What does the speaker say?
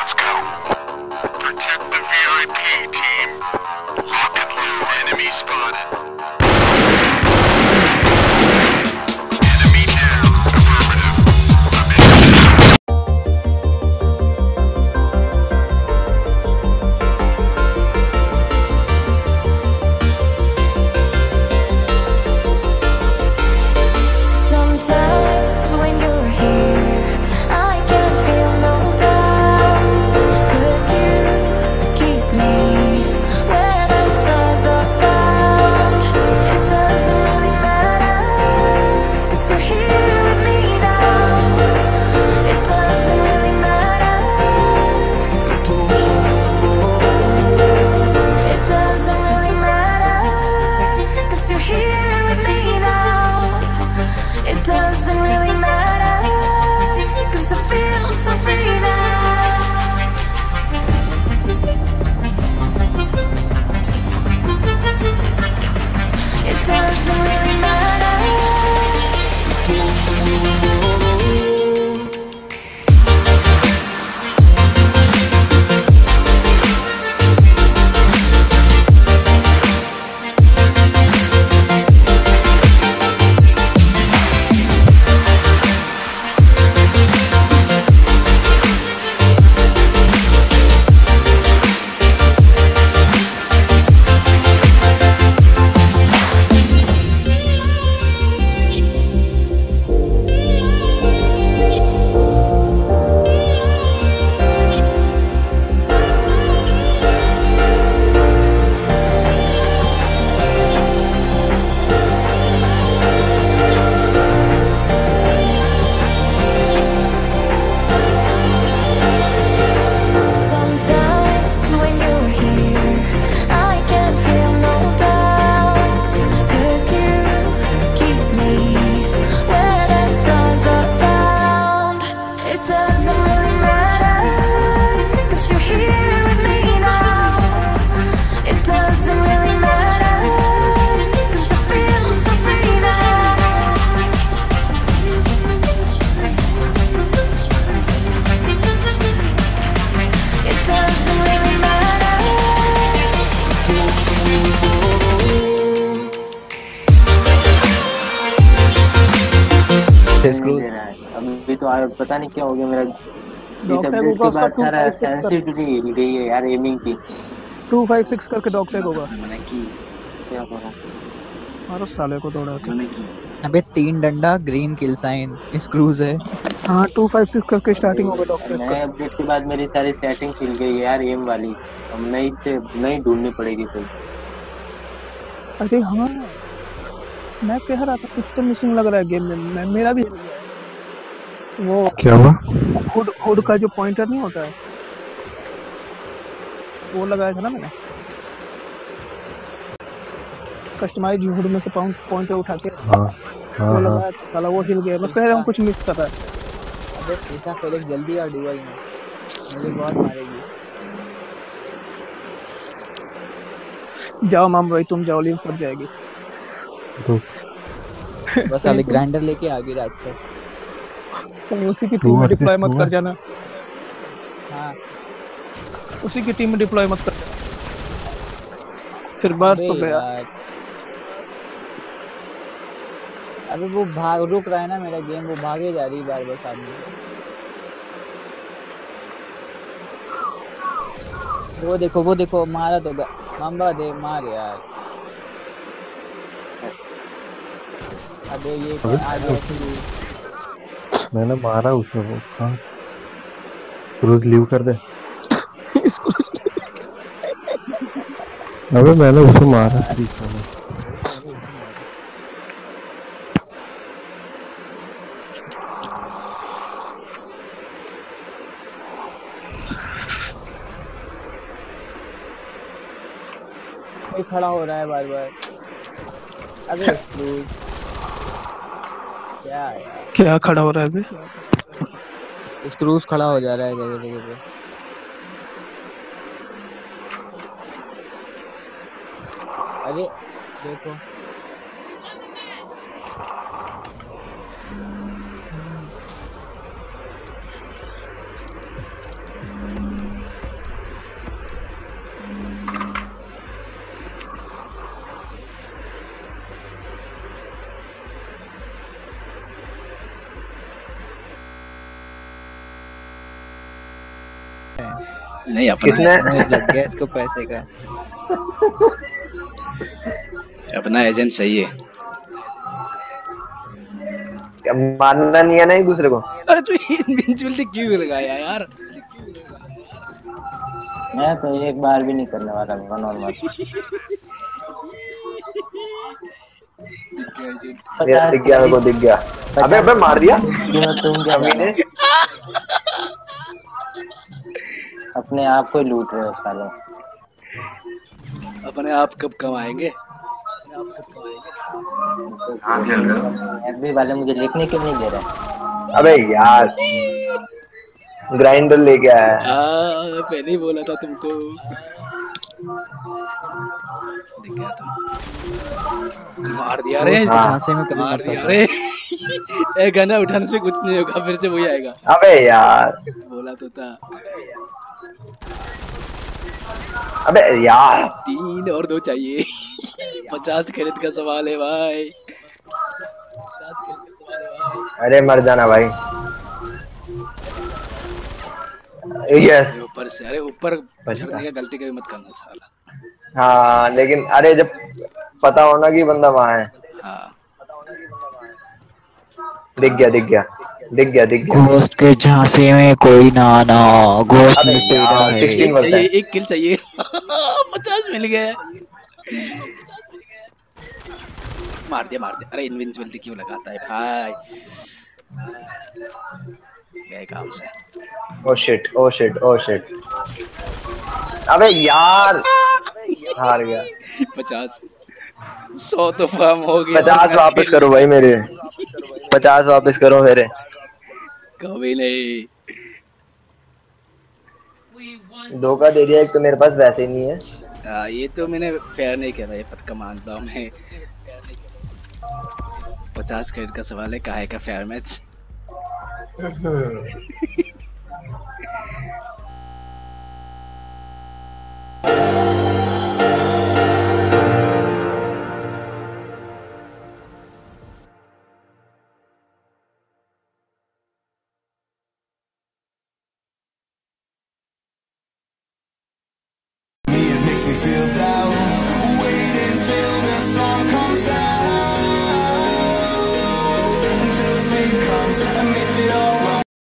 Let's go. Protect the VIP team. Lock and load. Enemy spotted. Enemy down. Affirmative. Sometimes when you're here, I can feel no doubt, 'cause you keep me where the stars are bound. It doesn't really matter, 'cause you're here with me now. It doesn't really matter. It doesn't really matter, 'cause you're here with me now. It doesn't really matter, 'cause I feel so free now. It doesn't really matter. Sometimes when you're here, I can feel no doubt, 'cause you keep me where the stars are bound. It doesn't really matter, 'cause you're here with me now. It doesn't really matter, 'cause I feel so free now. It doesn't really matter. Screw दे रहा है अभी तो पता नहीं क्या हो गया मेरा इस डॉक्टर अपडेट होगा के उसका बाद सारा 256 कर सेंसिटिविटी हिल गई है यार एमिंग की 256 करके डॉक्टर होगा। क्या करूं मारो साले को दौड़ा के। अबे 3 डंडा ग्रीन किल साइन स्क्रूज है। हाँ 256 करके स्टार्टिंग होगा डॉक्टर नए का। अपडेट के बाद मेरी सारी सेटिंग हिल गई है यार एम वाली अब नई ढूंढनी पड़ेगी कोई अरे हाँ मैं कह रहा था कुछ तो मिसिंग लग रहा है गेम में। मेरा भी वो क्या हुआ? हुड का जो पॉइंटर नहीं होता है वो लगाया था ना मैंने कस्टमाइज हुड में से पॉइंटर उठा के हाँ वो हाँ हाँ लगाया था साला वो हिल गया। मैं कह रहा हूँ कुछ मिस कर रहा है। अबे ईसा फेलिक्स जल्दी आ डुअल में, मुझे बहुत मारेगी। जाओ माम भाई तुम जाओ लीव पर जाएगी। तो बस साले ग्राइंडर लेके आ गई राक्षस। कहीं उसी की टीम में डिप्लॉय मत कर जाना। हाँ उसी की टीम में डिप्लॉय मत कर जाना फिर बस तो अबे गया। यार, अबे वो भाग रुक रहा है ना मेरा गेम, वो भागे जा रही है बार बार सामने। वो देखो मारा तो मामबा दे मार यार। अबे ये अबे आ गया शुरू। मैंने मारा उसे वो हाँ क्रूज लीव कर दे। इसको अबे मैंने उसे मारा ठीक है कोई खड़ा हो रहा है बार बार। अबे प्लीज क्या यार, क्या खड़ा हो रहा है अभी? स्क्रूज खड़ा हो जा रहा है जगह जगह पे। अरे देखो नहीं अपना किसने एजेंट लग गया इसको पैसे का। अपना एजेंट सही है। क्या मानना नहीं है ना एक दूसरे को? अरे तू इनविंसिबिलिटी क्यों लगाया यार? मैं तो एक बार भी नहीं करने वाला 1 on 1। ये दिख गया मेरे को, दिख गया। अबे अबे मार दिया तुम क्या अभी ने। अपने आप को लूट रहे हो सालों। अपने आप कब कमाएंगे? हाँ खेल रहे हो। एफबी वाले मुझे लिखने क्यों नहीं दे रहे? अबे यार ग्राइंडर लेके आया है। पहले ही बोला था तुमको। दिख गया तुम। मार दिया रे। झांसे में कभी मार मत दिया फंसो। रे। एक गन्ना उठाने से कुछ नहीं होगा, फिर से वही आएगा। अबे यार बोला तो था। अबे यार 3 और 2 चाहिए। 50 क्रेडिट का सवाल है भाई। 50 क्रेडिट का सवाल है भाई। अरे मर जाना भाई। यस ऊपर से, अरे ऊपर झड़ने का गलती कभी मत करना साला। हाँ लेकिन अरे जब पता होना कि बंदा वहाँ है। हाँ दिख गया दिख गया दिख गया दिख गया। घोस्ट के झांसे में कोई ना आना, घोस्ट अबे लुटेरा यार है। 16 बोलता चाहिए, है। 1 किल चाहिए। 50 मिल गया। मार दिया मार दिया। अरे इनविंसिबिलिटी क्यों लगाता है भाई? गए काम से। Oh shit oh shit oh shit. अबे यार हार गया। 50 100 तो फार्म हो गया। 50 वापस करो भाई मेरे। 50 वापस करो मेरे। कभी नहीं। धोखा दे दिया एक तो मेरे पास वैसे ही नहीं है। ये तो मैंने फेयर नहीं किया भाई, पक्का मानता हूँ मैं। 50 क्रेडिट का सवाल है, काहे का फेयर मैच?